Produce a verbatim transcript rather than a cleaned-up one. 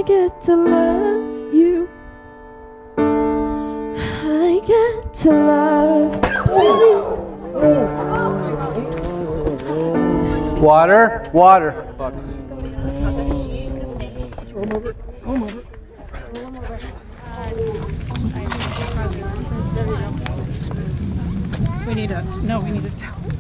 get to love you. I get to love you. Water, water. We need a, no, we need a towel.